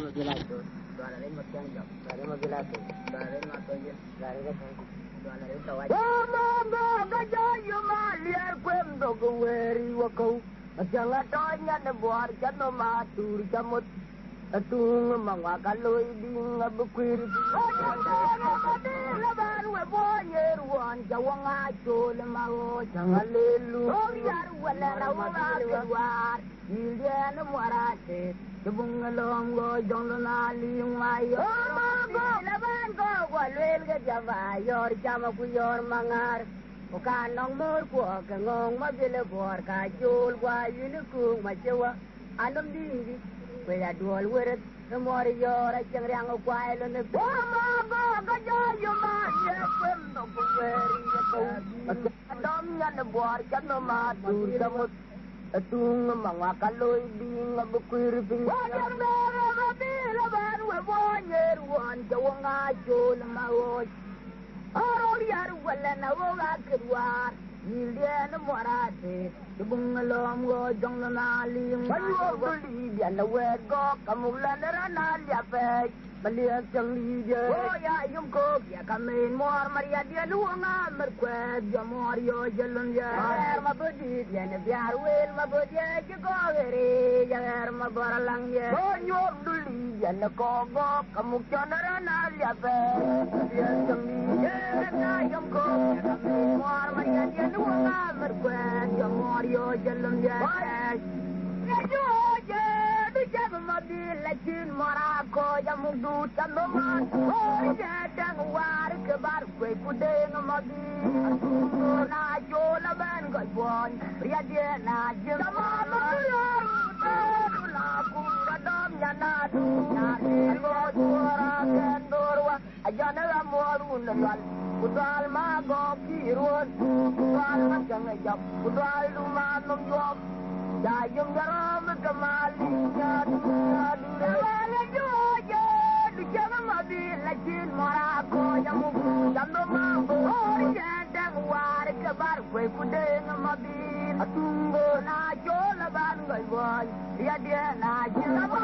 Mobilato, Dwalare Mathiang Job, Dwalare Mobilato, Dwalare Matoye, Dwalare Dwalare Tawai. Mama, Gaja, Malia, Quendo, where you were go. A young Atoya, the boy, Janoma, to Jamut, a tomb among Wakalo, being a buquir. One, Jawanga, Cholamao, Jangalelu, Walla, Indiana Marate, the Bungalongo, Jonali, my Lavan go, Walga Java, your Jamaku, your Mangar, Okan long more pork and long Mabilla pork, I jewel while you look, my Jawa, and I'm dingy, where I do all with it, the more you're a young while on the Dom and the board, Janoma, to Jamut. A tomb among Wakalo being a buquir. What a man with 1 year, one, Jawanga, Jolamao. Oh, yeah, well, and I won't war. Indiana Morate, the Bungalong, Jonali, Mali, and the word go, Kamulana, and Alia Peg. Malia Leader, oh, yeah, you cook, ya come in more, Maria Dialuanga, Merqued, Jamorio, Jalunja, my body, and if you are well, my body, you go away, my baralang, oh, you believe, and the Cogo, Kamukana, and Alia Peg, yes, I am cook, ya come in more, Maria Dialuanga, Merqued, Jamorio, Jalunja, Lakin Morocco, Yamudu, Tanoma, oh, Yadang, Warik, Barque, Kudeng, Madi, Jola Man got born, Riadiana, Jamama, Yanadu, Kandorwa, Ayana Morun, Udal Mago, Kirun, Udal Matanga, Udal Luman, York. Dayung garam kemali nyadu Joja di jangan mobil lajin Morocco yang jando mampu jadang war kebar kue kudeng mobil tunggu na jola ban goi boy ya dia na jila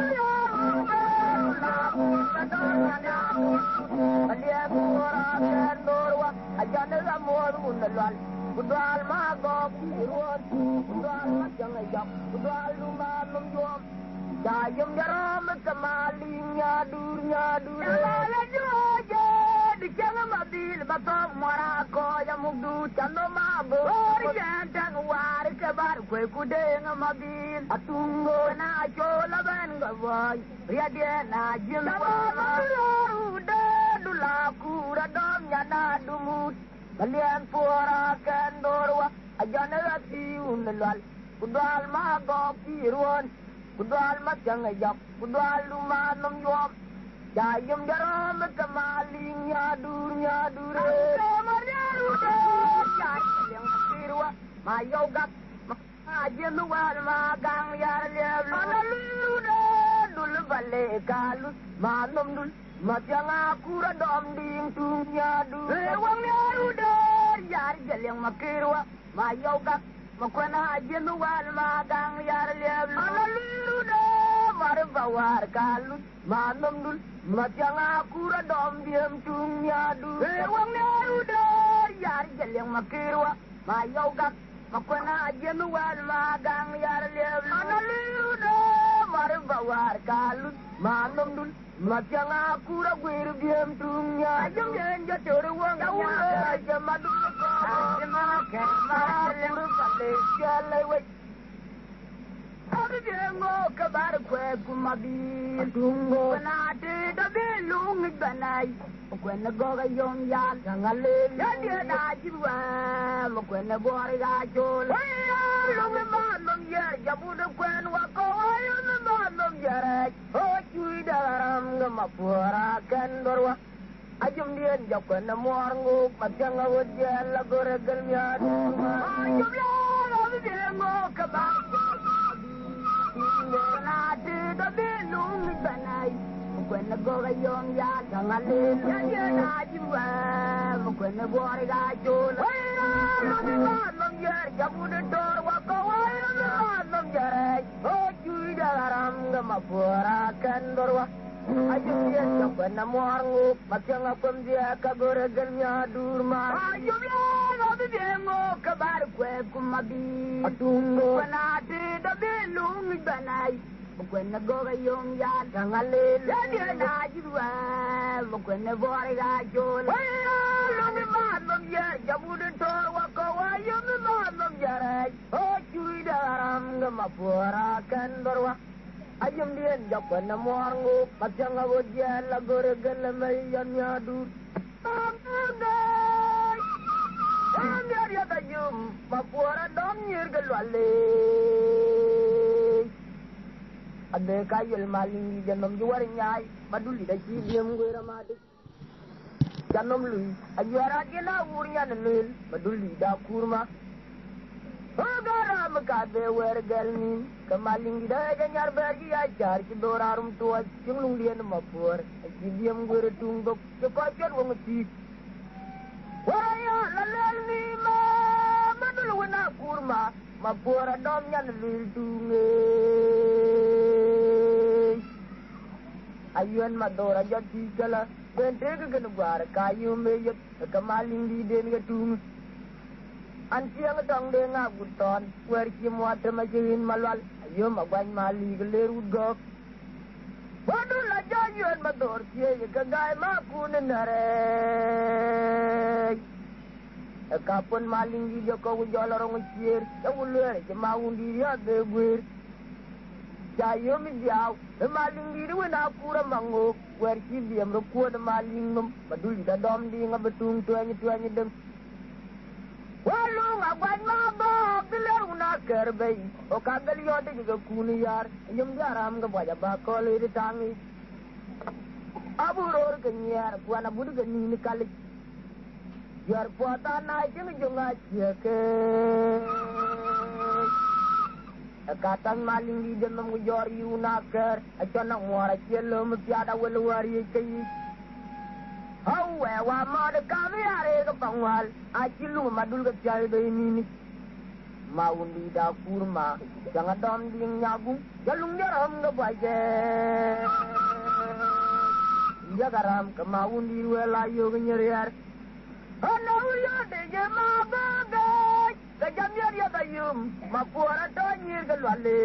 dia pura kendorwa ajana amor unalal Kudal magok irwan, kudal macang ajak, kudal lumah lumjom. Jayam jaram kemaling nyadur. Jalan joja, di jangan mobil batok Morocco yang mugdu cando mabu. Jantang war kebar kue kudeng mobil. Atunggu na jola ben gawai, ria dia na jempa. Udah dulaku radom nyana dumut. Kalian pura kendorwa, ajana ati unelal. Kudal magok irwan, kudal macang ajak, kudal luman nomjom. Jayam jaram kemaling nyadur. Yang irwa, mayogak, ajem luar magang yar lev. Dul balik kalus, manom dul. Mathiang aku radom ding tung nyadu. Wang nyaruder yar yang makirwa mayogak makwana ajen wal magang yar lev. Alaliru de marbawar kalus manom dul. Mathiang aku radom ding tung nyadu. Wang nyaruder yar yang makirwa mayogak makwana ajen wal magang yar lev. Alaliru de marbawar kalus manom dul. Mathiang aku raguir biam tungnya jam jenja terwang jam madu jam kemar lembur kale jalai Abi jengo kabar kue kumabi tunggu nade dabe lung banai kue nagoga yom yal ngale dia najwa kue nagori gajol lung manom yer jabudu kue wako manom yer cui dalam ngemapura kendorwa ajum dia jauh namuarngu Mathiang awet jala goregelnya ajum lah abi jengo kabar nade dabe lung banai kue nagoga yom yal ngale dia najwa kue nagori gajol lung manom yer jabudu dor wako manom yer cui dalam gemapura kendorwa. Ayo dia coba morngu, Mathiang apem dia kagoregelnya durma. Ayo lah, dia ngo kabar kue kumabi. Tunggu. Penati dah belum banai. Bukan negara yang ya tangalil. Dia nak jiwa, bukan negara gajol. Ayo, memang dia jamu detor wakawaya memang dia. Oh, curi dalam gemapura kendorwa. Ayam dia japan morngu, Mathiang awujian lagu regal mayan nyadu. Ampunai, ambiar ya tajum, mapuara domnyir galwale. Ade kayul maling di janam juar nyai, maduli dah cibiam gue ramadi. Janam lui, ajuara kena urnya nenil, maduli dah kurma. Agara makabe wergal ni kemaling ida janyar bagi ajar ki dorarum tua cinglung dia mapur ki diam gue tunggok cepacan wong ti waya lalal ni ma madul wana kurma mapur dom nyan lil tunge ayuan madora jati kala bente ke genubar kayu meyet kemaling di den tung Antiang dong dengar buton, werki muat majuin malwal, ayo magwan mali geleru gok. Badul aja yuan mador kie kegai makun nare. Kapun maling di joko ujol orang cier, jauler jemaun di dia beguir. Jayo midiau, maling di dua napura manguk, werki biam rukuan maling mem, badul di dom di ngabetung tuanya dem. Walau ngawan mabok dileru nak kerbai, o kagal yode juga kuniyar, nyum jaram ke baja bakol iri tangi. Abu ror kenyar, puan abu de geni kali. Jar puatan naik ke jonga cieke. Katang maling di demam ngujori unaker, acanang muara cielo mestiada waluari kei. Awe wa ma de kami are ke pangwal acilu madul ke jai de ini maun di dapur ma jangan dom ding nyagung jalung jaram ke baje ya garam ke maun di welayo ke nyeriar ana uya de je ma bagai ke jam ya tayum ma puara tanyir ke lale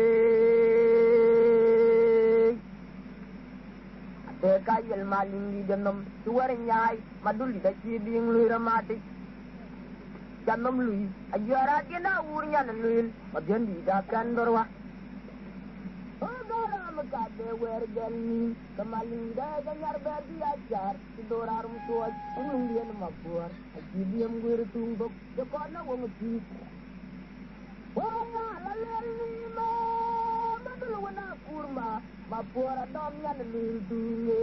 Dekayel maling di janam suar nyai maduli dah cibing lui ramati janam lui ajuara kena urnya nenil madian di dakan dorwa agara makabe wergal ni kemaling dah janyar bagi ajar sidorarum tua ulung dia nemapuar cibiam gue tunggok jepana wong ti wala laler ni ma madul wana kurma Mapura domnya nelil tunge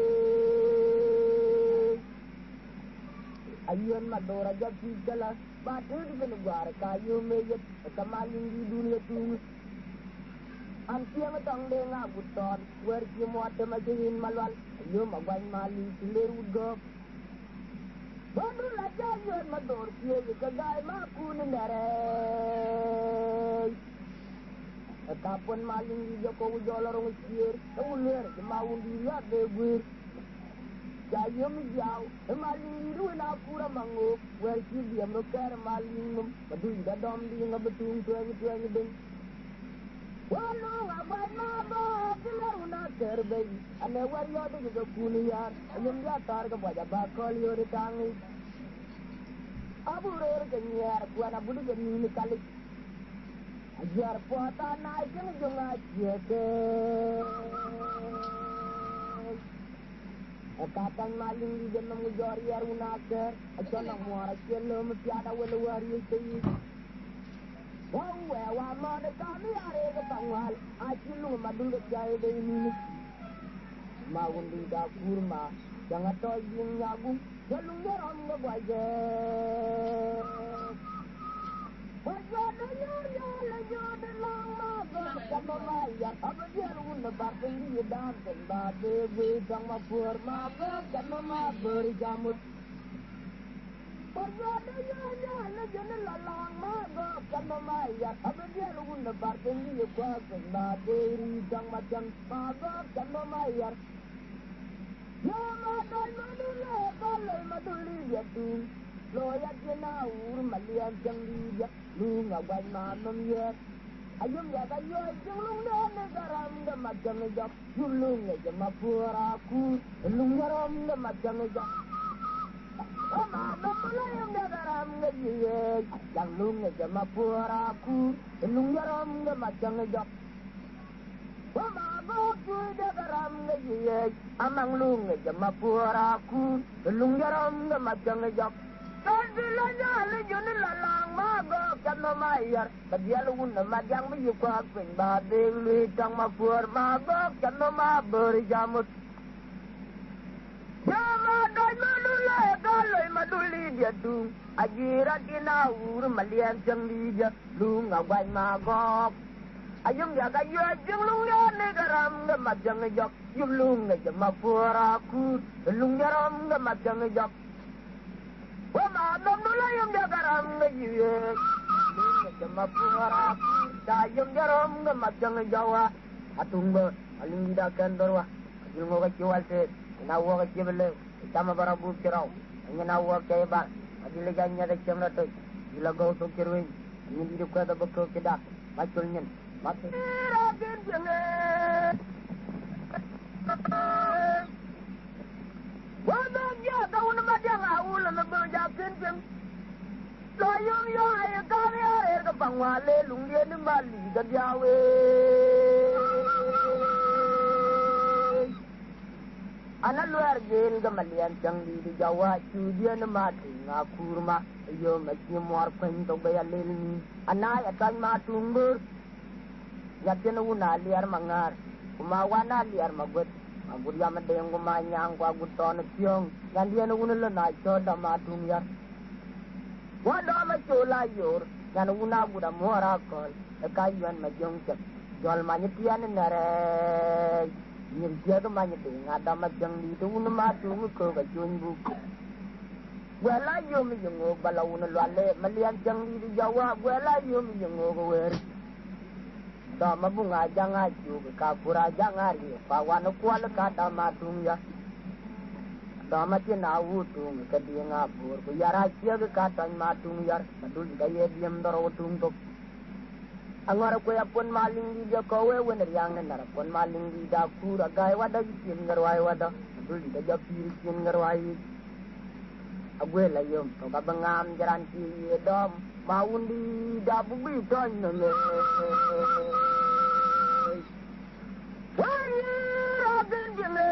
ayun madora jati jala batu di negara kayu meyet kemaling di dunia tunge antiang tang denga buton werki muat majuin malwal ayo magwan mali tileru gop badu laja ayun mador kie kegai makun ndare Kapun maling di joko ujol orang cier, ular jemaun diri ada gur. Jaya mijau, maling di dua napura manguk, werki dia mekar maling mem, peduli dadom di ngabetung tuanya deng. Walau abad mabok, dilaru nak terbaik, ane wario tu juga kuniyar, anyam jatar ke wajah bakal yori tangi. Abu ror kenyar, kuana budu geni kali. Ajar puatan naik ke jonga cieke. Katang maling di janam ngujori arunaker, acanang muara cielo mesti ada waluari kei. Wawe wama de kami are ke pangwal, acilu madul ke jaya de ini. Maun di dapur ma, jangan tojing nyagung, jalung jaram ke baje. Apa dia lu lebar tinggi dan tembak dewi sang mapur mabuk dan mama beri jamut Pagana jana lalang mago kano maya abdia lugun bartengi kwa kenda deri jang macam mago kano maya ya madai madule kalai maduli jatu loya jena ur malian jang dia lu ngawai manam ya ayam ya kayo jung na negaram de macam jak julung ya mapuraku lung garam de macam jak Ama namula yung nagaram nga yiyeg Yang lung nga jamapuraku Lung yaram nga matyang nga jak Ama goku nagaram nga yiyeg Amang lung nga jamapuraku Lung yaram nga matyang nga jak Sila niya alinyon nilalang magok Yan mamayar Kadyalungun na madyang mayukwa Kwing bading luitang mapur magok Yan mamabari jamut Madai madule galoi maduli dia tu ajirat inaur malian jang dia lu ngawai magok ayum ya kayu ajung lung ya negaram ge majang ngejok yum lung nge mapuraku lung yaram ge majang ngejok wa madam dulu yum ya garam nge ye lung nge mapuraku dayum yaram ge majang ngejawa atung be aling didakan dorwa ajung ngo kaciwal se nawa ke bele sama barabu kirau ingin nawa ke bar adile ganya de kemra to ila go to kirwin ingin hidup ka da beko kedak macul nyen mati ragen jenge wana ya daun madang aul na berjakin jeng loyong yo ay kami ay ka pangwale lungien mali ka jawe Ana luar gel gamalian jang di Jawa cudian mati ngakurma yo mesti muar pento bayalil ni ana ya tan matungur yakin una liar mangar kumawana liar magut agur ya mede yang kumanyang ku agur ton tiong yan dia una le na choda matung ya wada ma chola yor yan una gura muara kol kayuan majong cek jol manyetian nare Nyirja ke mana tu ngada macam di tu una matu ke bajun buku. Wala yo mi jengo bala una luale malian jang di Jawa wala yo mi jengo wer. Da mabunga janga ju ke kapura janga ri pawan kual kata matung ya. Da mati nawu tu ke dia ngapur ku yara cia ke kata matung ya dul gaya diam daro tung tok. Angora ko yapon maling di Jokowi wener yang nendara pon maling di dapur agai wada jikin ngarwai wada dul di japir jikin ngarwai agwe la yom to ka bangam jaran ki dom maun di dabu bi ton ne wai raden jene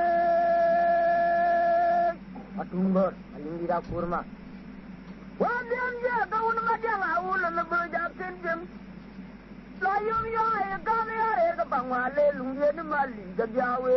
atunggor maling di dapur ma wadan ja daun madang aul na berjakin jem Layum ya kami are ke pangwale lungien mali ke jawe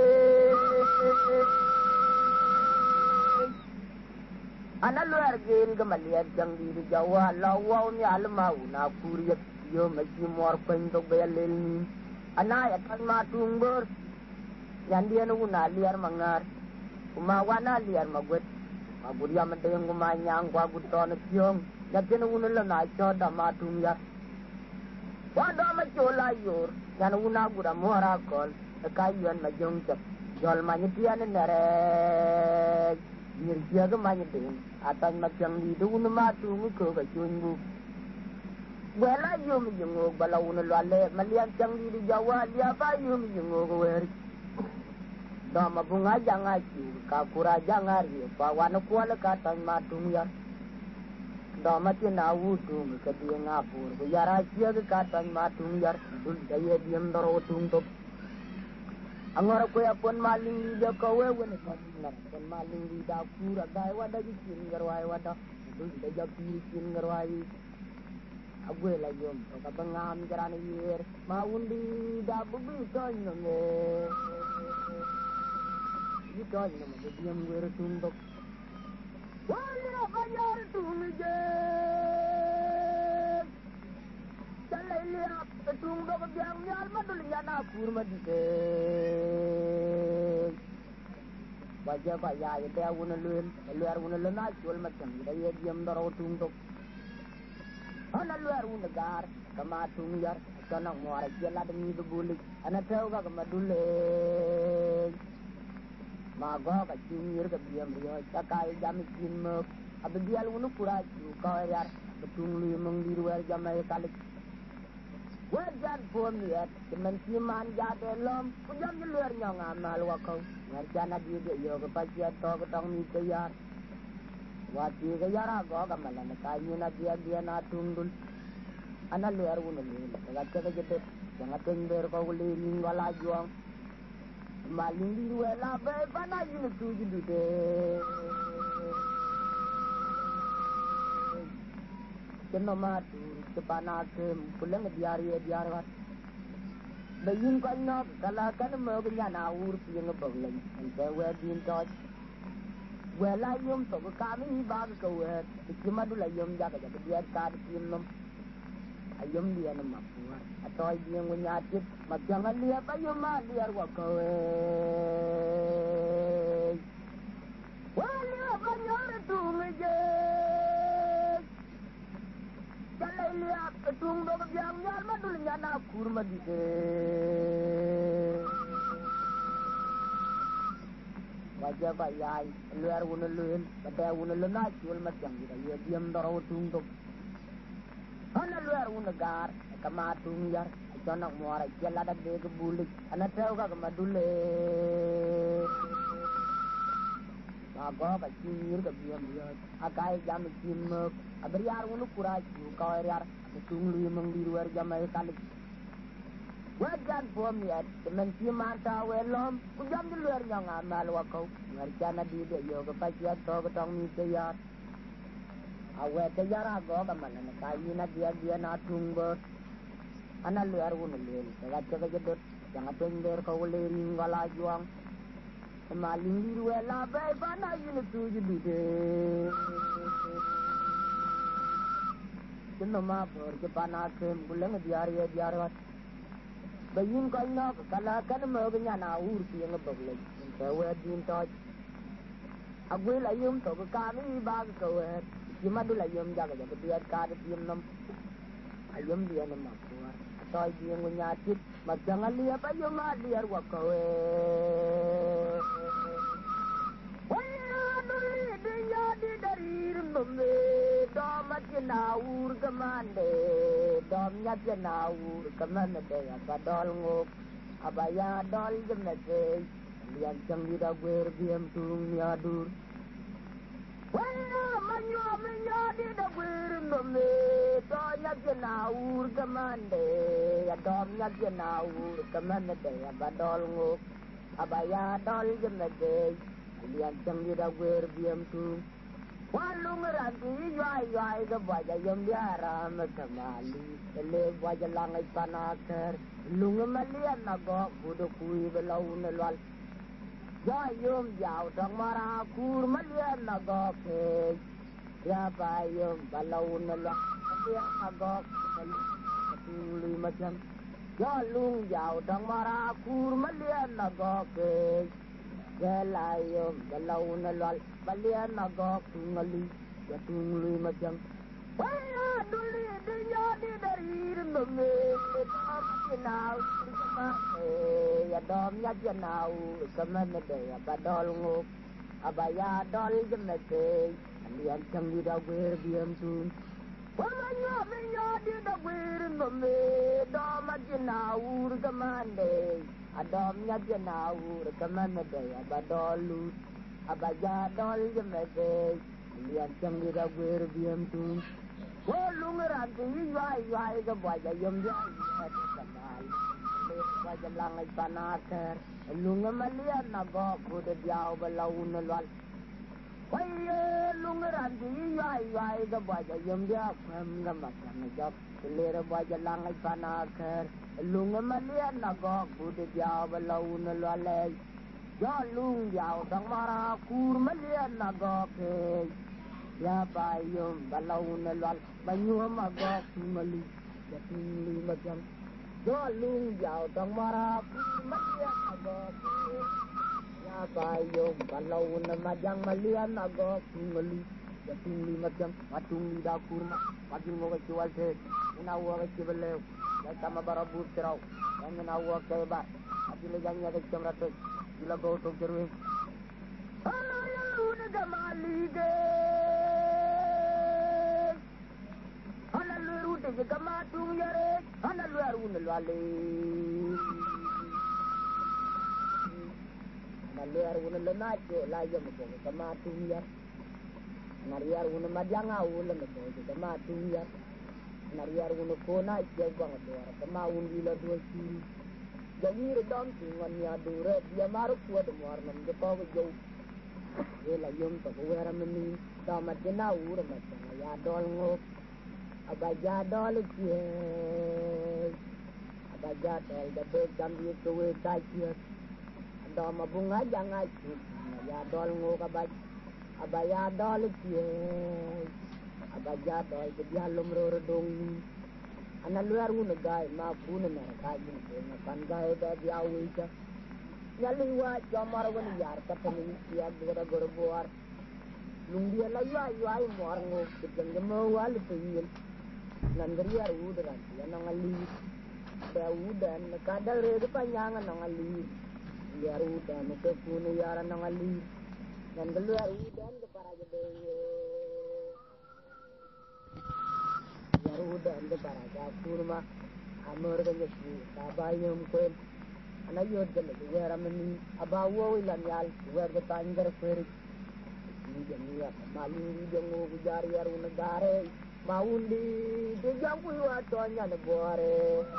ana luar gen ke malian jang di Jawa lawau ni almau na kuriat yo mesti mor pentok bayalel ni ana ya kan matung ber yan dia nu na liar mangar kumawana liar magut magur ya medeng kumanyang kwa guton tiong yakin nu na na choda matung ya Wada macola yor, yan una gura muara kol, kayuan majong cep, jol manyetian nere, nyirja ke manyeting, atan macang di du una matung ke kacungu. Wala yum jenguk bala una luale, malian cang di Jawa, dia pa yum jenguk weri. Dama bunga jangaci, kakura jangari, pawana kuala katan matung ya. Dama tina wutung ke dia ngapur ke yara cia ke katan matung yar dul daya diam daro tung angora ko ya pon maling di Jokowi wene kadina pon maling di dapur agai wada jikin garwai wada dul daya pikin garwai agwe la yom to ka bangam jaran yer maun di dabu bi ton ne ni ton ne diam wer tung Wala kanyar tumije Jalai liap Tung dok biang nyal madul nyana kurma dike wajah kok ya dia guna luar guna lena jual macam dia diam daro tunggu ana luar guna gar kama tungyar kana muara jela demi bebulik ana tahu ka madule mago ka cingir ka diam rio cakai jam kinmo abdial guna pura ju ka yar betung lu mengdiru jamai kalik wajan pomiat teman siman jade lom ujam luar nyong amal wakau ngarjana dia yo ke pasiat to ke tong mi kayar wati kayar ago kamalan kayina dia na tundul ana luar unul gacha ke jede jangan tender ko liring wala juang maling di wala be bana yin tuju de kenno matu sepana ke pulang diar wat bayin ko no kala kan mo nya na ur pi ng bawlen ente we din doj wala yum to ka mi ba ko we ki madula yum jaga jaga dia ka di nom ayum dia na mapua atoy dia ngunya tit magjangan dia pa yum ma dia wa ko wala ba nyor tu nge jalai lihat ketung bokap yang nyar madul nyana kurma dike wajah bayai luar guna luin pada guna lena jual macam kita ya diam daro tunggu ana luar guna gar kama tungyar jonak muara jela da de kebulik ana tahu ka madule mago ka cingir ka diam dia akai jam kinmo Abiar guna pura ju ka yar betung lu mengdiru jamai kalik wajan pomiat teman siman ta welom ujam luar nyong amal wakau ngarjana dia yo ke pasiat to ke tong mi kayar awe kayar ago kamalan kayina dia na tunggu ana luar guna lel gacha ke jedot jangan tender ko liring wala juang maling di wala be bana yin tuju de kenno ma por ke bana ke bulang diar wat bayin ko no kala kan mo nya na ur pi ng bawlen ente we din doj agwe la yum to ka mi ba ko we ki madula yum jaga jaga dia ka di nom ayum dia na mapua atoy dia ngunya tit magjangan dia pa yum ma dia wa ko we Dom jenawur kemande, domnya jenawur kemana daya badol nguk, abaya dol jemete, lian cenggi dagwer biam tung nyadur. Wala manyo di dagwer ngome, domnya jenawur kemande, domnya jenawur kemana daya badol nguk, abaya dol jemete, lian cenggi dagwer biam tung. Walung ranti yuai ke baja yum biara matamali le baja langai panaker lung malian nago budu kui belau nelwal ya yum jauh dang marah kur malian nago ke ya bayum belau nelwal malian nago tuli macam ya lung jauh dang marah kur malian nago ke Galayom belau nelwal balian nagok tungali ya tungli macam wala duli dunya di dari rembe kenal sama ya domnya jenau kemana daya badol nguk abaya dol jemete lian cang di dagwer biam tun wala menya di dagwer rembe dom jenau kemana adomnya jenau kemana daya badolu abaja dol jemete lian cang di dagwer biam tun wolung ranti yuai ke baja yum jaya kamal le baja langai panaker lung malian nago kude diau belau nelwal waye lung ranti yuai ke baja yum jaya kam gamatan jap le baja langai panaker lung malian nago kude diau belau nelwal ya lung jauh dang marah kur malian nagok ya bayum balau nelwal banyu magok mali ya tingli macam ya lung jauh dang marah kur malian nagok ya payo kalau na Mathiang malian agak ngali ya tinggi macam matung di dapur makin mau kecual se menawa kecil ya sama barabu terau yang menawa kebat hati lejangnya kecam ratus gila kau tok jeruin ana gamalige ana lu de gamatung yare ana lu arun lale Abiar una lenacho la yo me pongo kama tuya nariar una Mathiang una me pongo kama tuya nariar una kona je bang doar kama undi la dua siri jadi redam tingan ya dure dia maru kuat demar nam je paw jo ela yom to wera meni damat jena ura macam ya dol ngo abaja dol kie abaja dol da be jam ye to we ta kie Dama bunga jangan ya dol ngo kabaj abaya dol kie abaja dol dia lumro dong ana luar una gai ma puna na kai na kan gai da dia wija nyali wa jamar wan yar katani ya gora gora boar lungi la ya mor ngo kejeng mo wal pengin nan gariar udran ya nangali da udan kadal re panjangan nangali liar udan ke puno yaran nangali dan keluar udan ke para jebe liar udan ke para japur ma amor ke jesu tabayum ko anayod ke wera meni abawo ilan yal wer ke tanjar ferik ni jamiya malu jongo gujar yar unagare maundi de jampu wa tonya ne bore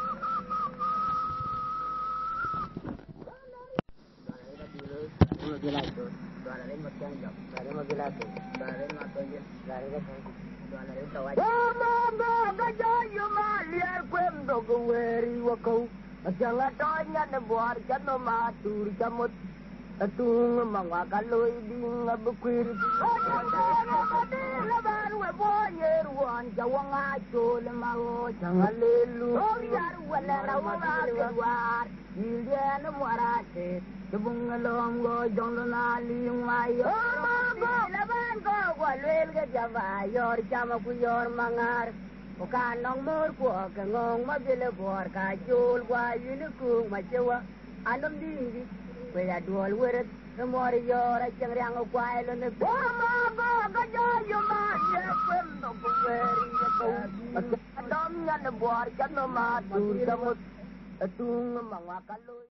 Magilado, doalarin Mathiang jam, doalarin Magilado, doalarin Mathiang, doalarin doalarin Tawaj. Mama, kajayo maliar kwendo kuweri wakau, jangan tanya nebuar jano matur jamut, atung mangakaloy ding abukwir. Laban webonyer wan jawang acho lemao jangan lelu. Biar wala rawang kedwar, hilya muarate. Bungalong go jonglo ling mayo go laban go gwalwel ga java yor jama ku yor mangar o kanong mor ko ka ngong mabile bor ka jul gwa yin ku ma chewa anom dingi we ya duol weret mor yor a chang rang kwa lo ne go ga jo yo ma ye kwem do ku weri ya ko dom nya ne bor jano ma tur jamut atung mangwa kalo